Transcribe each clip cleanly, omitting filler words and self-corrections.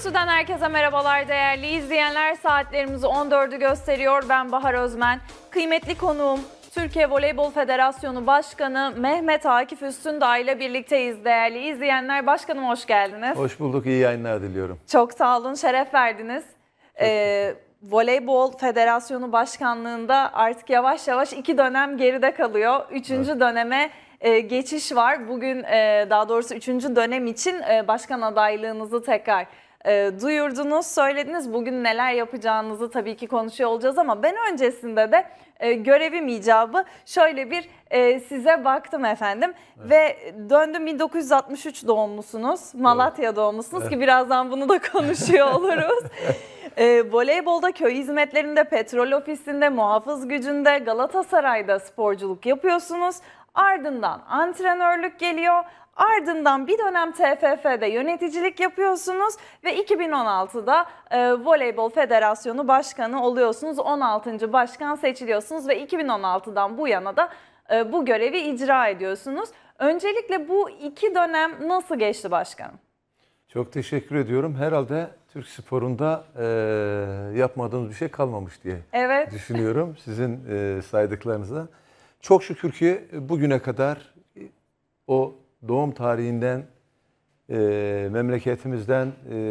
Enstitü'den herkese merhabalar değerli izleyenler. Saatlerimizi 14'ü gösteriyor. Ben Bahar Özmen. Kıymetli konuğum Türkiye Voleybol Federasyonu Başkanı Mehmet Akif Üstündağ ile birlikteyiz değerli izleyenler. Başkanım hoş geldiniz. Hoş bulduk, iyi yayınlar diliyorum. Çok sağ olun, şeref verdiniz. Voleybol Federasyonu Başkanlığı'nda artık yavaş yavaş 2 dönem geride kalıyor. 3. döneme geçiş var. Bugün daha doğrusu 3. dönem için başkan adaylığınızı tekrar duyurdunuz, söylediniz. Bugün neler yapacağınızı tabii ki konuşuyor olacağız ama ben öncesinde de görevim icabı şöyle bir size baktım efendim. Evet. Ve döndüm, 1963 doğumlusunuz, Malatya doğumlusunuz, evet. Ki birazdan bunu da konuşuyor oluruz. Voleybolda köy hizmetlerinde, petrol ofisinde, muhafız gücünde, Galatasaray'da sporculuk yapıyorsunuz. Ardından antrenörlük geliyor. Ardından bir dönem TFF'de yöneticilik yapıyorsunuz ve 2016'da Voleybol Federasyonu Başkanı oluyorsunuz. 16. başkan seçiliyorsunuz ve 2016'dan bu yana da bu görevi icra ediyorsunuz. Öncelikle bu 2 dönem nasıl geçti başkanım? Çok teşekkür ediyorum. Herhalde Türk sporunda yapmadığımız bir şey kalmamış diye düşünüyorum sizin saydıklarınıza. Çok şükür ki bugüne kadar o doğum tarihinden, memleketimizden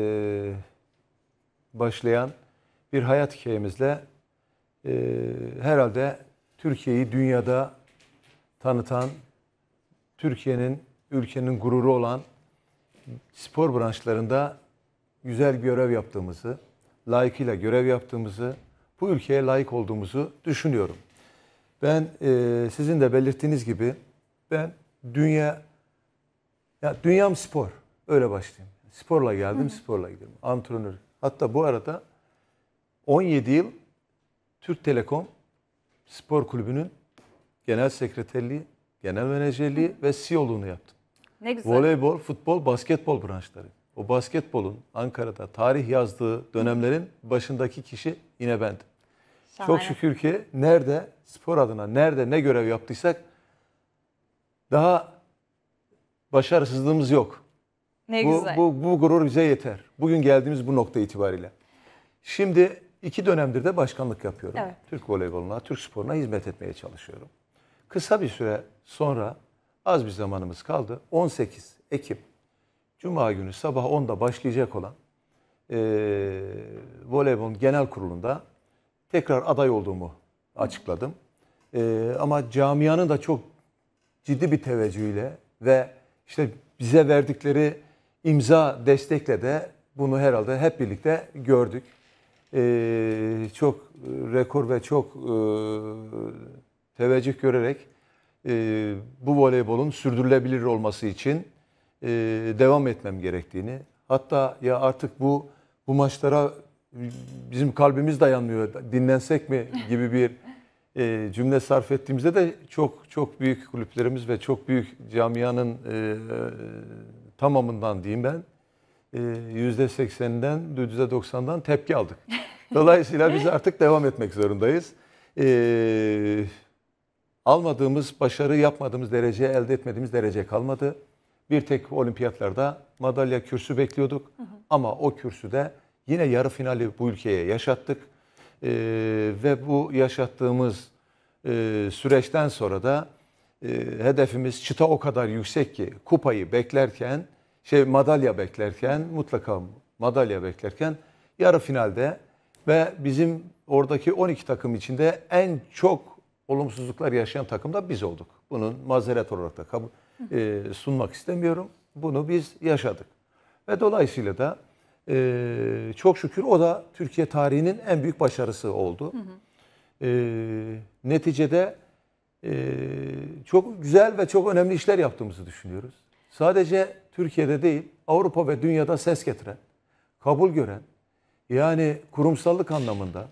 başlayan bir hayat hikayemizle herhalde Türkiye'yi dünyada tanıtan, Türkiye'nin, ülkenin gururu olan spor branşlarında güzel görev yaptığımızı, layıkıyla görev yaptığımızı, bu ülkeye layık olduğumuzu düşünüyorum. Ben sizin de belirttiğiniz gibi ben dünyam spor. Öyle başlayayım. Sporla geldim, sporla gidiyorum. Antrenör. Hatta bu arada 17 yıl Türk Telekom Spor Kulübü'nün genel sekreterliği, genel menajerliği ve CEO'luğunu yaptım. Ne güzel. Voleybol, futbol, basketbol branşları. O basketbolun Ankara'da tarih yazdığı dönemlerin başındaki kişi yine bendim. Şahane. Çok şükür ki nerede spor adına nerede ne görev yaptıysak daha başarısızlığımız yok. Ne güzel. Bu gurur bize yeter. Bugün geldiğimiz bu nokta itibariyle. Şimdi 2 dönemdir de başkanlık yapıyorum. Evet. Türk voleyboluna, Türk sporuna hizmet etmeye çalışıyorum. Kısa bir süre sonra az bir zamanımız kaldı. 18 Ekim Cuma günü sabah 10'da başlayacak olan voleybolun genel kurulunda tekrar aday olduğumu açıkladım. Ama camianın da çok ciddi bir teveccühüyle ve işte bize verdikleri imza destekle de bunu herhalde hep birlikte gördük. Çok rekor ve çok teveccüh görerek bu voleybolun sürdürülebilir olması için devam etmem gerektiğini, hatta ya artık bu maçlara bizim kalbimiz dayanmıyor, dinlensek mi gibi bir cümle sarf ettiğimizde de çok büyük kulüplerimiz ve çok büyük camianın tamamından diyeyim ben %80'den %90'dan tepki aldık. Dolayısıyla biz artık devam etmek zorundayız. Almadığımız başarı, yapmadığımız derece, elde etmediğimiz derece kalmadı. Bir tek olimpiyatlarda madalya kürsü bekliyorduk. Ama o kürsüde yine yarı finali bu ülkeye yaşattık. Ve bu yaşattığımız süreçten sonra da hedefimiz çıta o kadar yüksek ki kupayı beklerken, madalya beklerken, mutlaka madalya beklerken yarı finalde ve bizim oradaki 12 takım içinde en çok olumsuzluklar yaşayan takım da biz olduk. Bunun mazeret olarak da sunmak istemiyorum. Bunu biz yaşadık. Ve dolayısıyla da çok şükür o da Türkiye tarihinin en büyük başarısı oldu. Neticede çok güzel ve çok önemli işler yaptığımızı düşünüyoruz. Sadece Türkiye'de değil, Avrupa ve dünyada ses getiren, kabul gören, yani kurumsallık anlamında,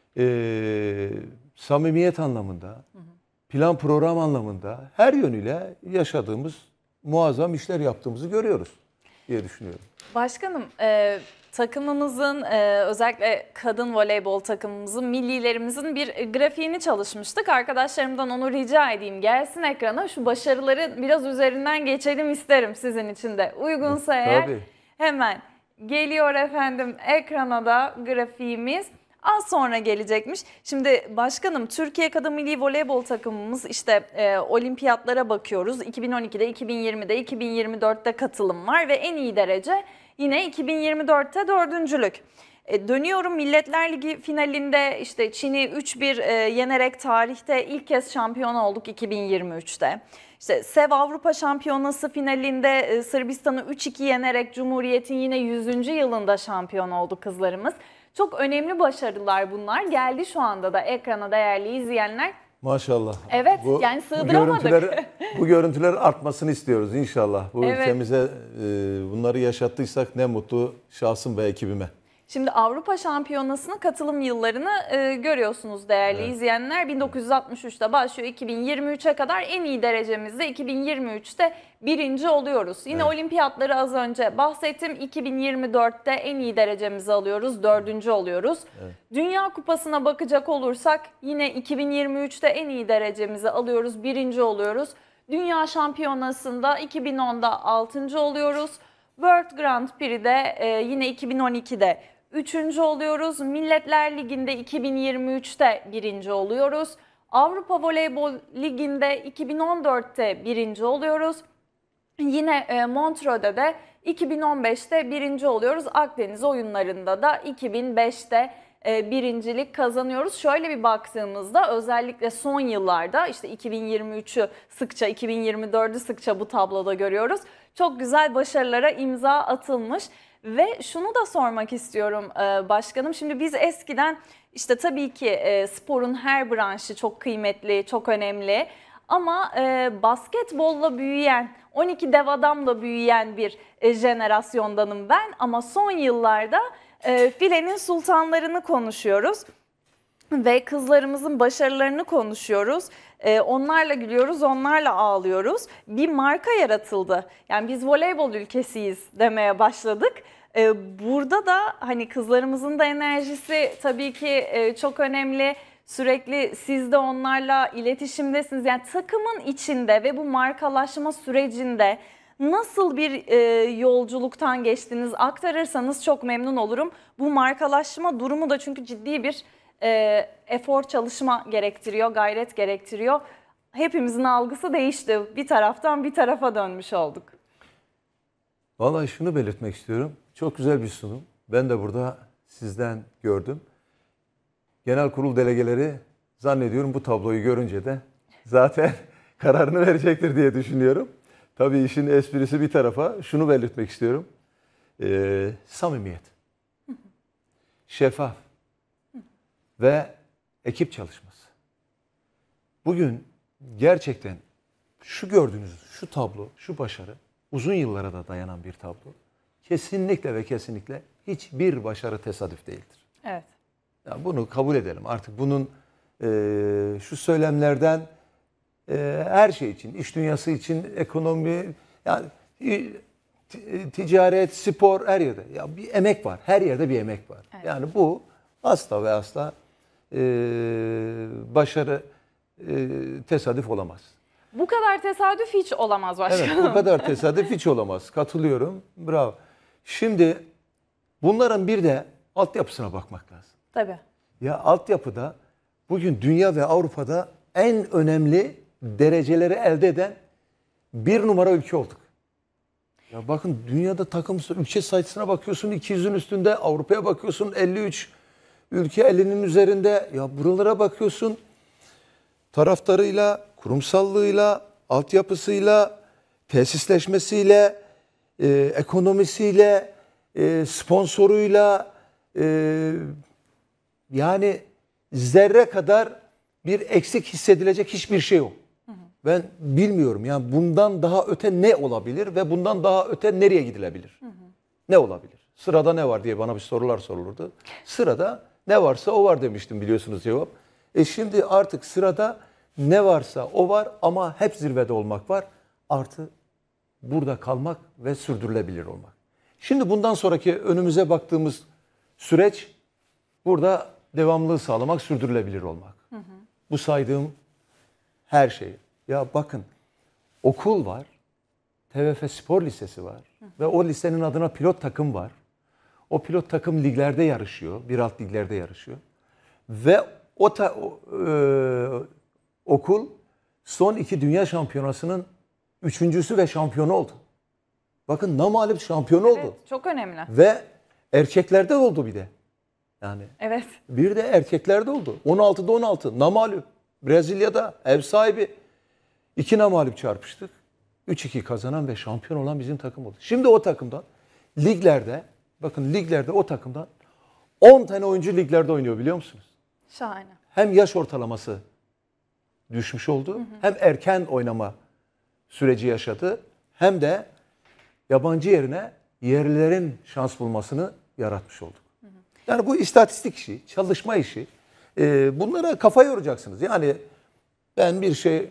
samimiyet anlamında, plan program anlamında her yönüyle yaşadığımız muazzam işler yaptığımızı görüyoruz diye düşünüyorum. Başkanım, takımımızın özellikle kadın voleybol takımımızın, millilerimizin bir grafiğini çalışmıştık. Arkadaşlarımdan onu rica edeyim, gelsin ekrana. Şu başarıları biraz üzerinden geçelim isterim sizin için de. Uygunsa eğer hemen Geliyor efendim ekrana da grafiğimiz. Az sonra gelecekmiş. Şimdi başkanım, Türkiye Kadın Milli Voleybol takımımız işte olimpiyatlara bakıyoruz. 2012'de, 2020'de, 2024'te katılım var ve en iyi derece yine 2024'te dördüncülük. Dönüyorum Milletler Ligi finalinde işte Çin'i 3-1 yenerek tarihte ilk kez şampiyon olduk 2023'te. İşte SEV Avrupa Şampiyonası finalinde Sırbistan'ı 3-2 yenerek Cumhuriyet'in yine 100. yılında şampiyon oldu kızlarımız. Çok önemli başarılar bunlar. Geldi şu anda da ekrana değerli izleyenler. Maşallah. Evet, yani sığdıramadık. Bu görüntüler artmasını istiyoruz inşallah. Bu Evet. ülkemize bunları yaşattıysak ne mutlu şahsım ve ekibime. Şimdi Avrupa Şampiyonası'nın katılım yıllarını görüyorsunuz değerli izleyenler. 1963'te başlıyor, 2023'e kadar en iyi derecemizde 2023'te birinci oluyoruz. Yine olimpiyatları az önce bahsettim. 2024'te en iyi derecemizi alıyoruz, dördüncü oluyoruz. Dünya Kupası'na bakacak olursak yine 2023'te en iyi derecemizi alıyoruz, birinci oluyoruz. Dünya Şampiyonası'nda 2010'da 6. oluyoruz. World Grand Prix'de yine 2012'de 3. oluyoruz. Milletler Ligi'nde 2023'te 1. oluyoruz. Avrupa Voleybol Ligi'nde 2014'te 1. oluyoruz. Yine Montreux'de de 2015'te 1. oluyoruz. Akdeniz oyunlarında da 2005'te birincilik kazanıyoruz. Şöyle bir baktığımızda özellikle son yıllarda işte 2023'ü sıkça, 2024'ü sıkça bu tabloda görüyoruz. Çok güzel başarılara imza atılmış ve şunu da sormak istiyorum başkanım. Şimdi biz eskiden işte tabii ki sporun her branşı çok kıymetli, çok önemli. Ama basketbolla büyüyen, 12 dev adamla büyüyen bir jenerasyondanım ben. Ama son yıllarda filenin sultanlarını konuşuyoruz ve kızlarımızın başarılarını konuşuyoruz. Onlarla gülüyoruz, onlarla ağlıyoruz. Bir marka yaratıldı. Yani biz voleybol ülkesiyiz demeye başladık. Burada da hani kızlarımızın da enerjisi tabii ki çok önemli. Sürekli siz de onlarla iletişimdesiniz. Yani takımın içinde ve bu markalaşma sürecinde nasıl bir yolculuktan geçtiniz aktarırsanız çok memnun olurum. Bu markalaşma durumu da çünkü ciddi bir efor, çalışma gerektiriyor, gayret gerektiriyor. Hepimizin algısı değişti. Bir taraftan bir tarafa dönmüş olduk. Vallahi şunu belirtmek istiyorum. Çok güzel bir sunum. Ben de burada sizden gördüm. Genel kurul delegeleri zannediyorum bu tabloyu görünce de zaten kararını verecektir diye düşünüyorum. Tabii işin esprisi bir tarafa şunu belirtmek istiyorum. Samimiyet, şeffaf ve ekip çalışması. Bugün gerçekten şu gördüğünüz şu tablo, şu başarı uzun yıllara da dayanan bir tablo. Kesinlikle ve kesinlikle hiçbir başarı tesadüf değildir. Evet. Ya bunu kabul edelim. Artık bunun şu söylemlerden her şey için, iş dünyası için, ekonomi, yani ticaret, spor her yerde. Ya bir emek var. Her yerde bir emek var. Evet. Yani bu asla ve asla başarı tesadüf olamaz. Bu kadar tesadüf hiç olamaz başkanım. Evet, bu kadar tesadüf hiç olamaz. Katılıyorum. Bravo. Şimdi bunların bir de altyapısına bakmak lazım. Tabii. Ya altyapıda bugün dünya ve Avrupa'da en önemli dereceleri elde eden bir numara ülke olduk. Ya bakın dünyada takım ülke sayısına bakıyorsun 200'ün üstünde, Avrupa'ya bakıyorsun 53 ülke 50'nin üzerinde. Ya buralara bakıyorsun taraftarıyla, kurumsallığıyla, altyapısıyla, tesisleşmesiyle, ekonomisiyle, sponsoruyla, yani zerre kadar bir eksik hissedilecek hiçbir şey yok. Ben bilmiyorum yani bundan daha öte ne olabilir ve bundan daha öte nereye gidilebilir? Ne olabilir? Sırada ne var diye bana bir sorular sorulurdu. Sırada ne varsa o var demiştim biliyorsunuz cevap. Şimdi artık sırada ne varsa o var ama hep zirvede olmak var. Artı burada kalmak ve sürdürülebilir olmak. Şimdi bundan sonraki önümüze baktığımız süreç burada devamlılığı sağlamak, sürdürülebilir olmak. Bu saydığım her şey. Ya bakın okul var, TVF Spor Lisesi var ve o lisenin adına pilot takım var. O pilot takım liglerde yarışıyor. Bir alt liglerde yarışıyor. Ve okul son 2 dünya şampiyonasının 3.'sü ve şampiyonu oldu. Bakın namağlup şampiyonu oldu. Evet, çok önemli. Ve erkeklerde oldu bir de. Yani Evet. bir de erkeklerde oldu. 16'da 16 namağlup. Brezilya'da ev sahibi 2 namağlup çarpıştık. 3-2 kazanan ve şampiyon olan bizim takım oldu. Şimdi o takımdan liglerde, bakın liglerde o takımdan 10 tane oyuncu liglerde oynuyor biliyor musunuz? Şahane. Hem yaş ortalaması düşmüş oldu, hem erken oynama süreci yaşadı, hem de yabancı yerine yerlilerin şans bulmasını yaratmış olduk. Yani bu istatistik işi, çalışma işi. Bunlara kafa yoracaksınız. Yani ben bir şey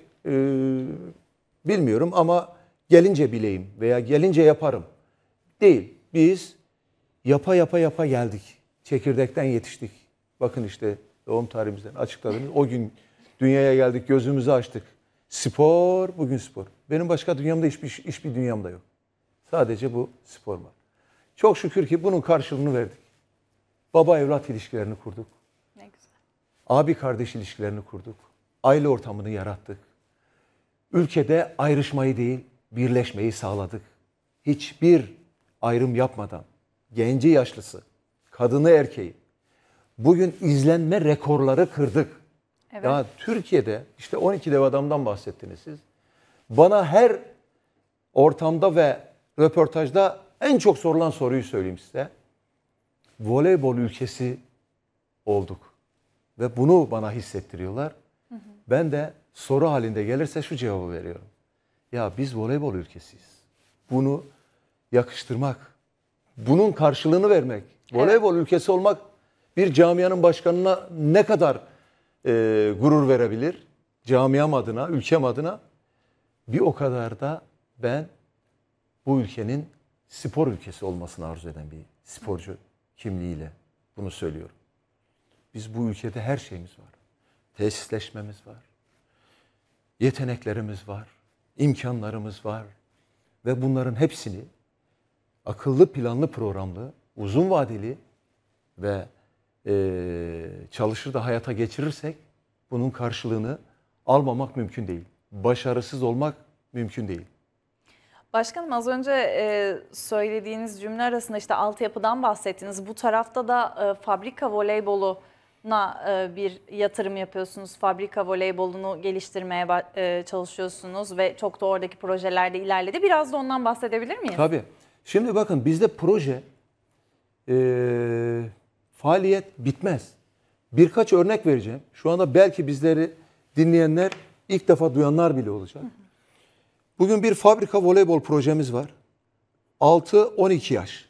bilmiyorum ama gelince bileyim veya gelince yaparım. Değil. Biz yapa geldik. Çekirdekten yetiştik. Bakın işte doğum tarihimizden açıkladınız. O gün dünyaya geldik, gözümüzü açtık. Spor, bugün spor. Benim başka dünyamda hiçbir dünyamda yok. Sadece bu spor var. Çok şükür ki bunun karşılığını verdik. Baba evlat ilişkilerini kurduk. Ne güzel. Abi kardeş ilişkilerini kurduk. Aile ortamını yarattık. Ülkede ayrışmayı değil, birleşmeyi sağladık. Hiçbir ayrım yapmadan genci yaşlısı, kadını erkeği bugün izlenme rekorları kırdık. Evet. Ya Türkiye'de işte 12 dev adamdan bahsettiniz siz. Bana her ortamda ve röportajda en çok sorulan soruyu söyleyeyim size. Voleybol ülkesi olduk. Ve bunu bana hissettiriyorlar. Ben de soru halinde gelirse şu cevabı veriyorum. Ya biz voleybol ülkesiyiz. Bunu yakıştırmak, bunun karşılığını vermek, voleybol ülkesi olmak bir camianın başkanına ne kadar gurur verebilir? Camiam adına, ülkem adına. Bir o kadar da ben bu ülkenin spor ülkesi olmasını arzu eden bir sporcu kimliğiyle bunu söylüyorum. Biz bu ülkede her şeyimiz var. Tesisleşmemiz var. Yeteneklerimiz var. İmkanlarımız var. Ve bunların hepsini akıllı, planlı, programlı, uzun vadeli ve çalışır da hayata geçirirsek bunun karşılığını almamak mümkün değil. Başarısız olmak mümkün değil. Başkanım az önce söylediğiniz cümle arasında işte altyapıdan bahsettiniz. Bu tarafta da fabrika voleyboluna bir yatırım yapıyorsunuz. Fabrika voleybolunu geliştirmeye çalışıyorsunuz ve çok da oradaki projelerde ilerledi. Biraz da ondan bahsedebilir miyiz? Tabii. Şimdi bakın bizde proje, faaliyet bitmez. Birkaç örnek vereceğim. Şu anda belki bizleri dinleyenler ilk defa duyanlar bile olacak. Bugün bir fabrika voleybol projemiz var. 6-12 yaş.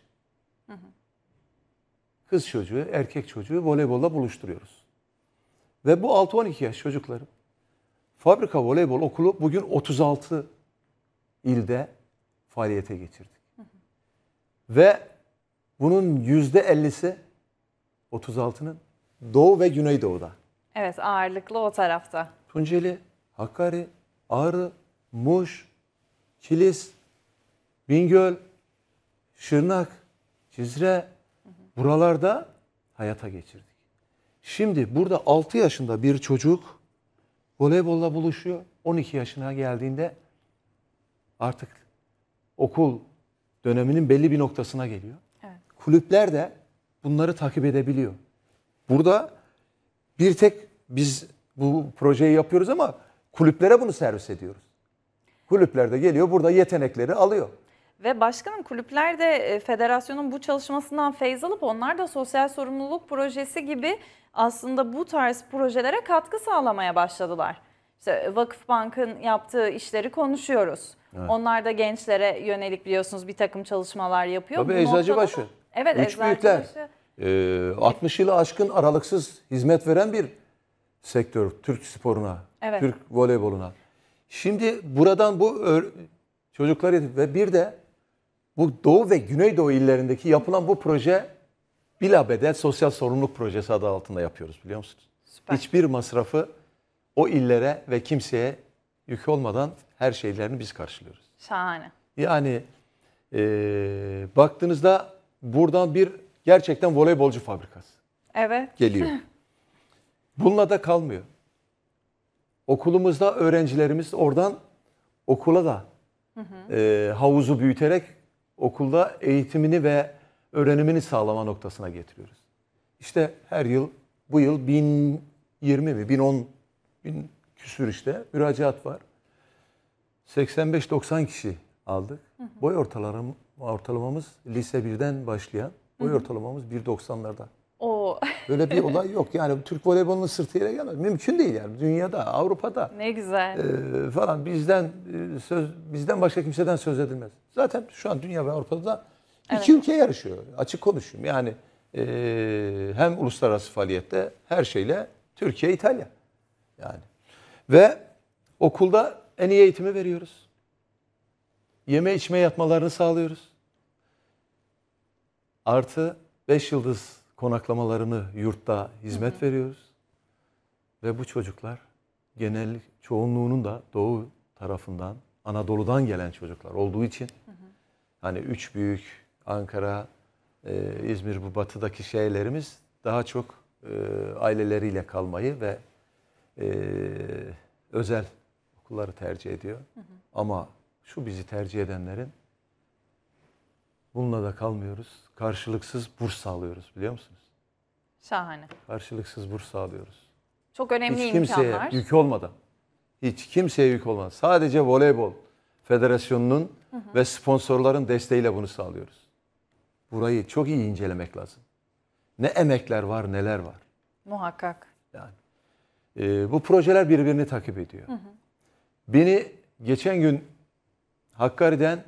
Kız çocuğu, erkek çocuğu voleybolla buluşturuyoruz. Ve bu 6-12 yaş çocukları fabrika voleybol okulu bugün 36 ilde faaliyete geçirdik. Ve bunun %50'si 36'nın Doğu ve Güneydoğu'da. Evet, ağırlıklı o tarafta. Tunceli, Hakkari, Ağrı, Muş, Kilis, Bingöl, Şırnak, Cizre buralarda hayata geçirdik. Şimdi burada 6 yaşında bir çocuk voleybolla buluşuyor. 12 yaşına geldiğinde artık okul döneminin belli bir noktasına geliyor. Evet. Kulüpler de bunları takip edebiliyor. Burada bir tek biz bu projeyi yapıyoruz ama kulüplere bunu servis ediyoruz. Kulüpler de geliyor burada yetenekleri alıyor. Ve başkanım kulüpler de federasyonun bu çalışmasından feyz alıp onlar da sosyal sorumluluk projesi gibi aslında bu tarz projelere katkı sağlamaya başladılar. İşte Vakıfbank'ın yaptığı işleri konuşuyoruz. Evet. Onlar da gençlere yönelik biliyorsunuz bir takım çalışmalar yapıyor. Tabii Eczacıbaşı. Evet, Üç büyükler. 60 yılı aşkın aralıksız hizmet veren bir sektör Türk sporuna, evet. Türk voleyboluna. Şimdi buradan bu çocukları ve bir de bu Doğu ve Güneydoğu illerindeki yapılan bu proje bilabedel sosyal sorumluluk projesi adı altında yapıyoruz biliyor musunuz? Süper. Hiçbir masrafı o illere ve kimseye yük olmadan her şeylerini biz karşılıyoruz. Şahane. Yani baktığınızda buradan bir gerçekten voleybolcu fabrikası Evet. geliyor. Bununla da kalmıyor. Okulumuzda öğrencilerimiz oradan okula da havuzu büyüterek okulda eğitimini ve öğrenimini sağlama noktasına getiriyoruz. İşte her yıl, bu yıl 1020 mi, 1010 küsür işte müracaat var. 85-90 kişi aldık. Boy ortalamamız lise 1'den başlayan boy ortalamamız 1.90'larda. O Böyle bir olay yok. Yani Türk voleybolunun sırtı yere gelmez. Mümkün değil yani. Dünyada, Avrupa'da ne güzel. falan bizden başka kimseden söz edilmez. Zaten şu an dünya ve Avrupa'da da iki ülke yarışıyor. Açık konuşayım. Yani hem uluslararası faaliyette her şeyle Türkiye, İtalya. Yani ve okulda en iyi eğitimi veriyoruz. Yeme içme yatmalarını sağlıyoruz. Artı 5 yıldız konaklamalarını yurtta hizmet veriyoruz. Ve bu çocuklar genel çoğunluğunun da doğu tarafından, Anadolu'dan gelen çocuklar olduğu için hani üç büyük Ankara, İzmir, bu batıdaki şeylerimiz daha çok aileleriyle kalmayı ve özel okulları tercih ediyor. Ama şu bizi tercih edenlerin bununla da kalmıyoruz. Karşılıksız burs sağlıyoruz, biliyor musunuz? Şahane. Karşılıksız burs sağlıyoruz. Çok önemli Hiç kimseye imkanlar. yük olmadan. Hiç kimseye yük olmadan. Sadece Voleybol Federasyonu'nun ve sponsorların desteğiyle bunu sağlıyoruz. Burayı çok iyi incelemek lazım. Ne emekler var, neler var. Muhakkak. Yani bu projeler birbirini takip ediyor. Beni geçen gün Hakkari'den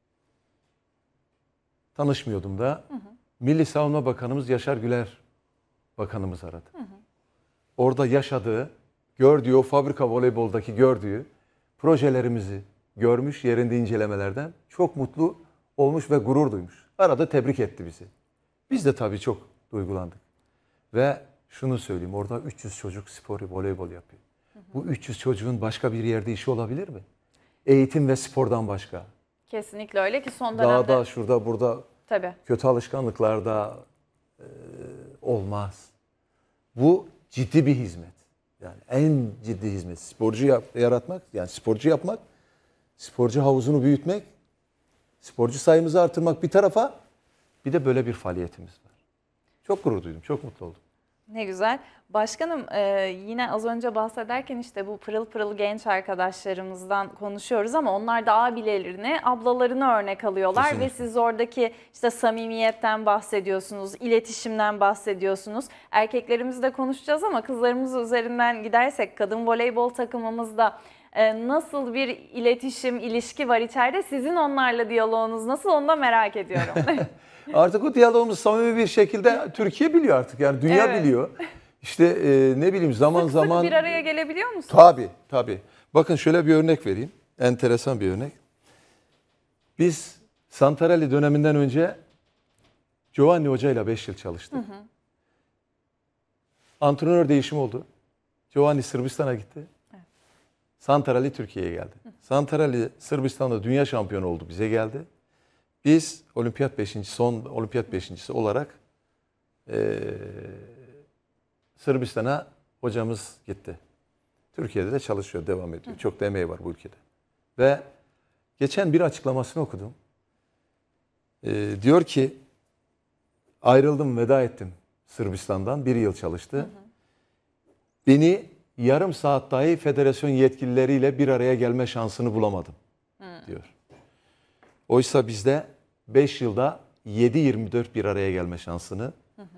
tanışmıyordum da Milli Savunma Bakanımız Yaşar Güler Bakanımız aradı. Orada yaşadığı, gördüğü, o fabrika voleyboldaki gördüğü projelerimizi görmüş, yerinde incelemelerden çok mutlu olmuş ve gurur duymuş. Arada tebrik etti bizi. Biz de tabii çok duygulandık. Ve şunu söyleyeyim, orada 300 çocuk sporu, voleybol yapıyor. Bu 300 çocuğun başka bir yerde işi olabilir mi? Eğitim ve spordan başka. Kesinlikle öyle ki son dönemde. Dağda, şurada, burada Tabii. kötü alışkanlıklarda olmaz. Bu ciddi bir hizmet. Yani en ciddi hizmet. Sporcu yaratmak, yani sporcu yapmak, sporcu havuzunu büyütmek, sporcu sayımızı artırmak bir tarafa, bir de böyle bir faaliyetimiz var. Çok gurur duydum, çok mutlu oldum. Ne güzel. Başkanım yine az önce bahsederken işte bu pırıl pırıl genç arkadaşlarımızdan konuşuyoruz ama onlar da abilerini, ablalarını örnek alıyorlar. Kesinlikle. Ve siz oradaki işte samimiyetten bahsediyorsunuz, iletişimden bahsediyorsunuz. Erkeklerimizle konuşacağız ama kızlarımız üzerinden gidersek kadın voleybol takımımızda nasıl bir iletişim, ilişki var içeride? Sizin onlarla diyaloğunuz nasıl, onu da merak ediyorum. Artık o diyalogumuz samimi bir şekilde Türkiye biliyor artık, yani dünya Evet. biliyor. İşte ne bileyim zaman Sık zaman... sık bir araya gelebiliyor musunuz? Tabii, tabii. Bakın şöyle bir örnek vereyim. Enteresan bir örnek. Biz Santarelli döneminden önce Giovanni Hoca ile 5 yıl çalıştık. Antrenör değişimi oldu. Giovanni Sırbistan'a gitti. Evet. Santarelli Türkiye'ye geldi. Santarelli Sırbistan'da dünya şampiyonu oldu, bize geldi. Biz olimpiyat 5. son olimpiyat 5.'si olarak Sırbistan'a hocamız gitti. Türkiye'de de çalışıyor, devam ediyor. Çok da emeği var bu ülkede. Ve geçen bir açıklamasını okudum. Diyor ki, ayrıldım, veda ettim Sırbistan'dan. 1 yıl çalıştı. Beni yarım saat dahi federasyon yetkilileriyle bir araya gelme şansını bulamadım diyor. Oysa bizde 5 yılda 7-24 bir araya gelme şansını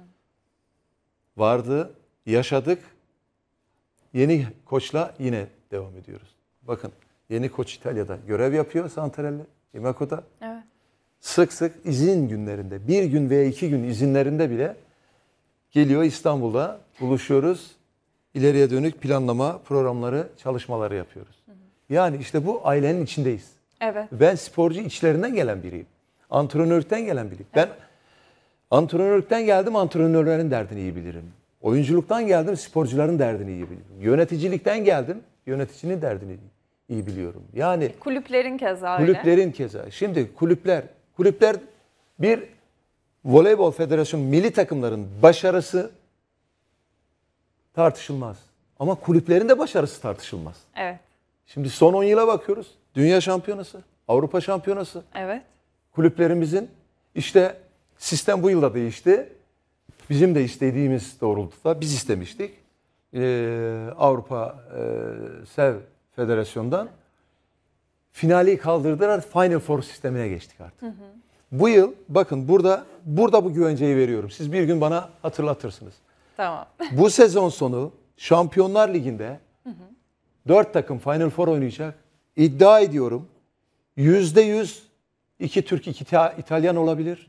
vardı, yaşadık. Yeni koçla yine devam ediyoruz. Bakın, yeni koç İtalya'da görev yapıyor, Santarelli, Imaco'da. Evet. Sık sık izin günlerinde, 1 gün veya 2 gün izinlerinde bile geliyor, İstanbul'da buluşuyoruz. İleriye dönük planlama programları, çalışmaları yapıyoruz. Yani işte bu ailenin içindeyiz. Evet. Ben sporcu içlerinden gelen biriyim. Antrenörlükten gelen biriyim. Ben antrenörlükten geldim, antrenörlerin derdini iyi bilirim. Oyunculuktan geldim, sporcuların derdini iyi bilirim. Yöneticilikten geldim, yöneticinin derdini iyi biliyorum. Yani Kulüplerin keza öyle. kulüplerin keza. Şimdi kulüpler bir Voleybol Federasyonu milli takımların başarısı tartışılmaz. Ama kulüplerin de başarısı tartışılmaz. Evet. Şimdi son 10 yıla bakıyoruz. Dünya şampiyonası, Avrupa şampiyonası. Evet. Kulüplerimizin işte sistem bu yılda değişti. Bizim de istediğimiz doğrultuda biz istemiştik. Avrupa Sev Federasyonu'ndan finali kaldırdılar. Final Four sistemine geçtik artık. Hı hı. Bu yıl bakın burada bu güvenceyi veriyorum. Siz bir gün bana hatırlatırsınız. Tamam. Bu sezon sonu Şampiyonlar Ligi'nde 4 takım Final Four oynayacak. İddia ediyorum %100 2 Türk, 2 İtalyan olabilir.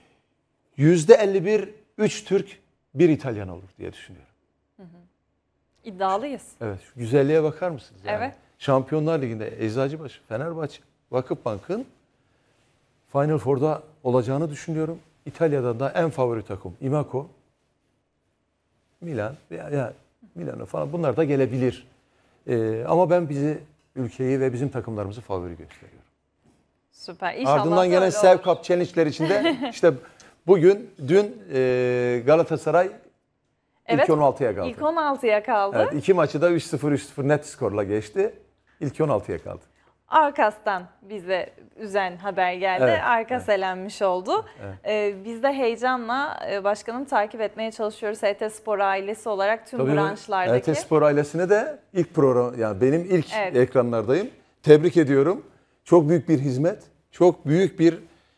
%51 3 Türk, 1 İtalyan olur diye düşünüyorum. İddialıyız. Evet, şu güzelliğe bakar mısınız? Yani Evet. Şampiyonlar Ligi'nde Eczacıbaşı, Fenerbahçe, Vakıfbank'ın Final Four'da olacağını düşünüyorum. İtalya'da da en favori takım Imako, Milan veya Milano falan bunlar da gelebilir. Ama ben ülkeyi ve bizim takımlarımızı favori gösteriyorum. Süper. İnşallah Ardından gelen Sev Cup Challenge'ler içinde işte dün Galatasaray ilk 16'ya kaldı. İlk 16'ya kaldı. Evet, 2 maçı da 3-0 3-0 net skorla geçti. İlk 16'ya kaldı. Arkas'tan bize üzen haber geldi. Evet, Arkas elenmiş oldu. Evet. Biz de heyecanla başkanım takip etmeye çalışıyoruz. HT Spor ailesi olarak tüm branşlardaki. HT Spor ailesine de ilk program, yani benim ilk ekranlardayım. Tebrik ediyorum. Çok büyük bir hizmet, çok büyük bir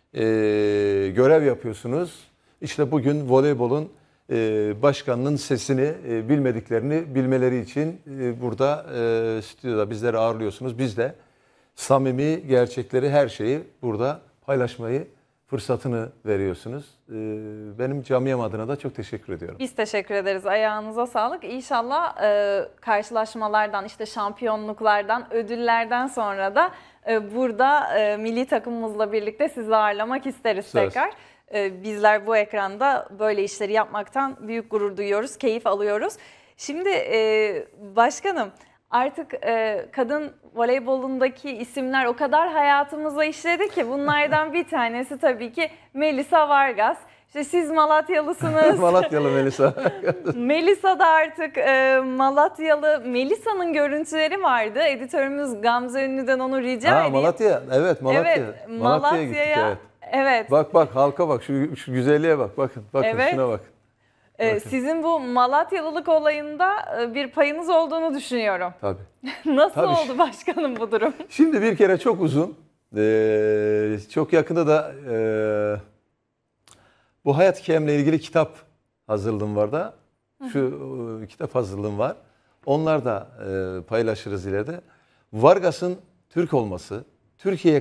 görev yapıyorsunuz. İşte bugün voleybolun başkanının sesini bilmediklerini bilmeleri için burada stüdyoda bizleri ağırlıyorsunuz. Biz de samimi gerçekleri, her şeyi burada paylaşmayı fırsatını veriyorsunuz. Benim camiyem adına da çok teşekkür ediyorum. Biz teşekkür ederiz. Ayağınıza sağlık. İnşallah karşılaşmalardan, işte şampiyonluklardan, ödüllerden sonra da burada milli takımımızla birlikte sizi ağırlamak isteriz tekrar. Bizler bu ekranda böyle işleri yapmaktan büyük gurur duyuyoruz, keyif alıyoruz. Şimdi başkanım, artık kadın voleybolundaki isimler o kadar hayatımıza işledi ki bunlardan bir tanesi tabii ki Melisa Vargas. İşte siz Malatyalısınız. Malatyalı Melisa. Melisa da artık Malatyalı. Melisa'nın görüntüleri vardı. Editörümüz Gamze Ünlü'den onu rica edeyim. Malatya. Evet, Malatya. Evet, Malatya'ya gittik, evet. Evet. Bak halka bak, şu güzelliğe bak. Bakın Evet. Şuna bak. Sizin bu Malatyalılık olayında bir payınız olduğunu düşünüyorum. Tabii. Nasıl Tabii. oldu başkanım bu durum? Şimdi bir kere çok uzun, çok yakında da bu hayat hikayemle ilgili kitap hazırlığım var da. Kitap hazırlığım var. Onlar da paylaşırız ileride. Vargas'ın Türk olması, Türkiye'ye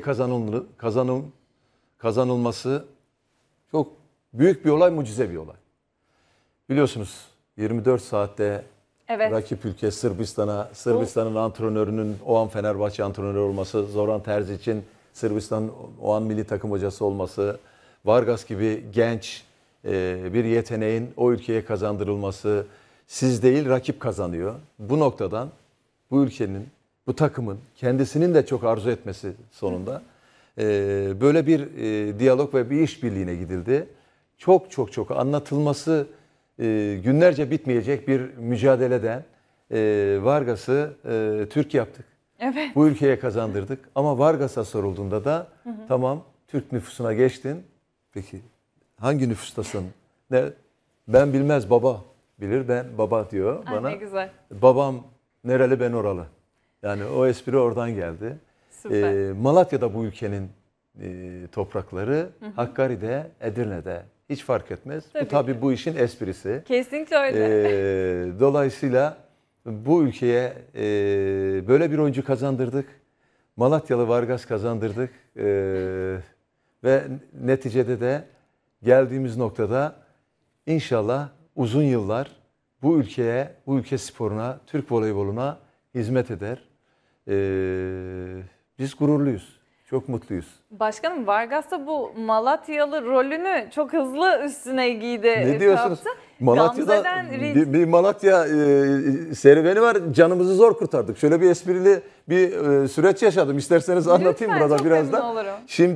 kazanılması çok büyük bir olay, mucize bir olay. Biliyorsunuz 24 saatte rakip ülke Sırbistan'ın antrenörünün o an Fenerbahçe antrenörü olması, Zoran Terzic'in Sırbistan o an milli takım hocası olması, Vargas gibi genç bir yeteneğin o ülkeye kazandırılması, siz değil rakip kazanıyor. Bu noktadan bu ülkenin, bu takımın kendisinin de çok arzu etmesi sonunda böyle bir diyalog ve bir işbirliğine gidildi. Çok anlatılması günlerce bitmeyecek bir mücadeleden Vargas'ı Türk yaptık. Evet. Bu ülkeye kazandırdık. Ama Vargas'a sorulduğunda da tamam Türk nüfusuna geçtin. Peki hangi nüfustasın? Ben bilmez, baba bilir, ben baba diyor bana. Ne güzel. Babam nereli, ben oralı. Yani o espri oradan geldi. Malatya'da bu ülkenin toprakları, Hakkari'de, Edirne'de hiç fark etmez. Tabii bu işin esprisi. Kesinlikle öyle. Dolayısıyla bu ülkeye böyle bir oyuncu kazandırdık. Malatyalı Vargas kazandırdık. Ve neticede de geldiğimiz noktada inşallah uzun yıllar bu ülkeye, bu ülke sporuna, Türk voleyboluna hizmet eder. Biz gururluyuz, çok mutluyuz. Başkanım, Vargas da bu Malatyalı rolünü çok hızlı üstüne giydi. Ne diyorsunuz? Malatya'da bir Malatya serüveni var. Canımızı zor kurtardık. Şöyle bir esprili bir süreç yaşadım. İsterseniz anlatayım lütfen, burada biraz da. Olurum. Şimdi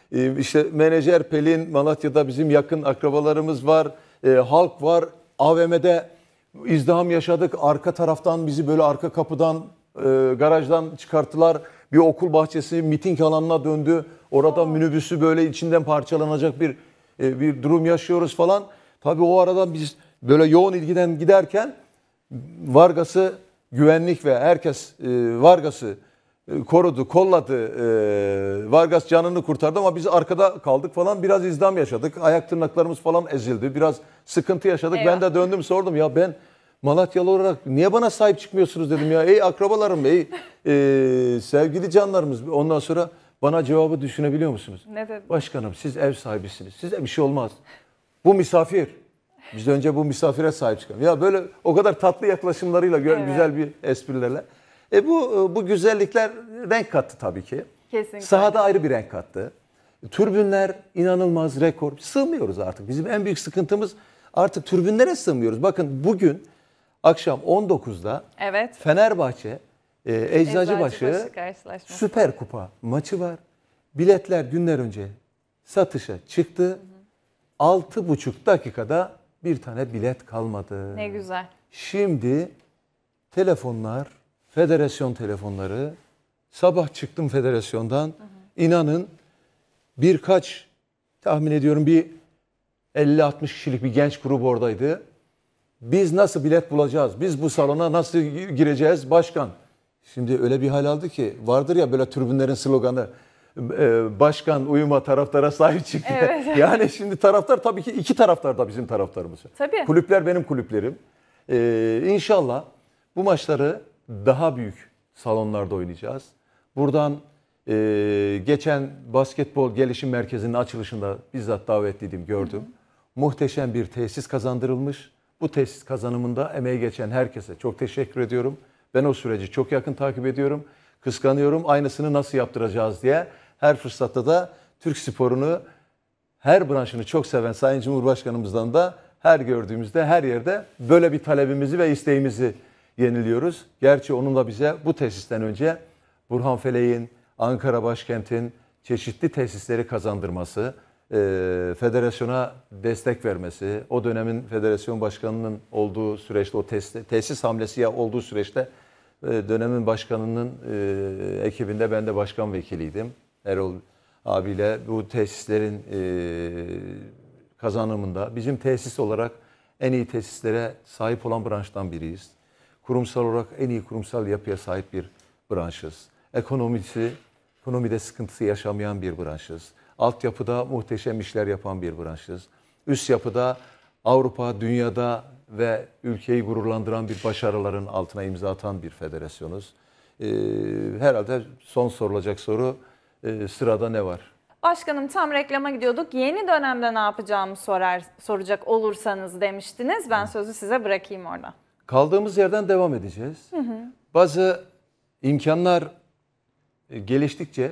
işte menajer Pelin, Malatya'da bizim yakın akrabalarımız var, halk var. AVM'de izdiham yaşadık. Arka taraftan bizi böyle arka kapıdan, garajdan çıkarttılar. Bir okul bahçesi miting alanına döndü. Orada minibüsü böyle içinden parçalanacak bir durum yaşıyoruz falan. Tabii o arada biz böyle yoğun ilgiden giderken Vargas'ı güvenlik ve herkes Vargas'ı korudu, kolladı. Vargas canını kurtardı ama biz arkada kaldık falan. Biraz izdiham yaşadık. Ayak tırnaklarımız falan ezildi. Biraz sıkıntı yaşadık. Eyvah. Ben de döndüm sordum ya ben Malatyalı olarak niye bana sahip çıkmıyorsunuz dedim ya. Ey akrabalarım, ey sevgili canlarımız. Ondan sonra bana cevabı düşünebiliyor musunuz? Ne dedi? Başkanım siz ev sahibisiniz. Size bir şey olmaz. Bu misafir. Biz önce bu misafire sahip çıkalım. Ya böyle o kadar tatlı yaklaşımlarıyla, Evet. güzel bir esprilerle. Bu güzellikler renk kattı tabii ki. Kesinlikle. Sahada ayrı bir renk kattı. Tribünler inanılmaz rekor. Sığmıyoruz artık. Bizim en büyük sıkıntımız artık tribünlere sığmıyoruz. Bakın bugün akşam 19'da Evet. Fenerbahçe Eczacıbaşı karşılaşması. Süper Kupa maçı var. Biletler günler önce satışa çıktı. 6,5 dakikada bir tane bilet kalmadı. Ne güzel. Şimdi telefonlar, federasyon telefonları, sabah çıktım federasyondan. İnanın birkaç, tahmin ediyorum bir 50-60 kişilik bir genç grubu oradaydı. Biz nasıl bilet bulacağız? Biz bu salona nasıl gireceğiz başkan? Şimdi öyle bir hal aldı ki vardır ya böyle tribünlerin sloganı. Başkan uyuma taraftara sahip çık diye. Evet. Yani şimdi taraftar tabii ki iki taraftar da bizim taraftarımız. Tabii. Kulüpler benim kulüplerim. İnşallah bu maçları daha büyük salonlarda oynayacağız. Buradan geçen basketbol gelişim merkezinin açılışında bizzat davetliydim, gördüm. Muhteşem bir tesis kazandırılmış. Bu tesis kazanımında emeği geçen herkese çok teşekkür ediyorum. Ben o süreci çok yakın takip ediyorum. Kıskanıyorum. Aynısını nasıl yaptıracağız diye. Her fırsatta da Türk sporunu, her branşını çok seven Sayın Cumhurbaşkanımızdan da her gördüğümüzde, her yerde böyle bir talebimizi ve isteğimizi yeniliyoruz. Gerçi onun da bize bu tesisten önce Burhan Felek'in, Ankara Başkent'in çeşitli tesisleri kazandırması, federasyona destek vermesi, o dönemin federasyon başkanının olduğu süreçte, o tesis hamlesi olduğu süreçte dönemin başkanının ekibinde ben de başkan vekiliydim. Erol abiyle bu tesislerin kazanımında bizim tesis olarak en iyi tesislere sahip olan branştan biriyiz. Kurumsal olarak en iyi kurumsal yapıya sahip bir branşız. Ekonomide sıkıntısı yaşamayan bir branşız. Altyapıda muhteşem işler yapan bir branşız. Üst yapıda Avrupa, dünyada ve ülkeyi gururlandıran bir başarıların altına imza atan bir federasyonuz. Herhalde son sorulacak soru sırada ne var? Başkanım tam reklama gidiyorduk. Yeni dönemde ne yapacağımı soracak olursanız demiştiniz. Ben sözü size bırakayım orada. Kaldığımız yerden devam edeceğiz. Bazı imkanlar geliştikçe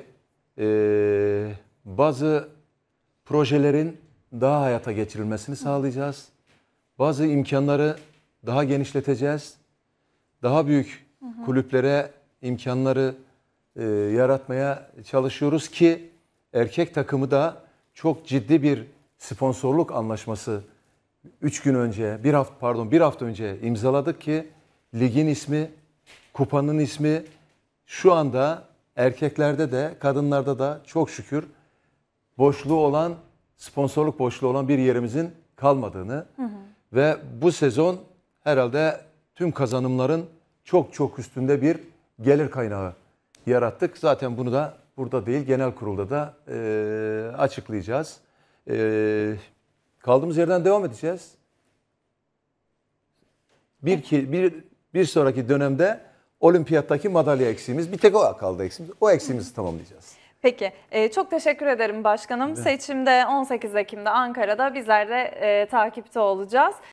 bazı projelerin daha hayata geçirilmesini sağlayacağız. Bazı imkanları daha genişleteceğiz. Daha büyük kulüplere imkanları yaratmaya çalışıyoruz ki erkek takımı da çok ciddi bir sponsorluk anlaşması bir hafta önce imzaladık ki ligin ismi, kupanın ismi şu anda erkeklerde de kadınlarda da çok şükür sponsorluk boşluğu olan bir yerimizin kalmadığını ve bu sezon herhalde tüm kazanımların çok çok üstünde bir gelir kaynağı yarattık. Zaten bunu da burada değil, genel kurulda da açıklayacağız. Kaldığımız yerden devam edeceğiz. Bir sonraki dönemde olimpiyattaki madalya eksiğimiz, bir tek o kaldı eksiğimiz. O eksiğimizi tamamlayacağız. Peki, çok teşekkür ederim başkanım. Seçimde 18 Ekim'de Ankara'da bizler de takipte olacağız.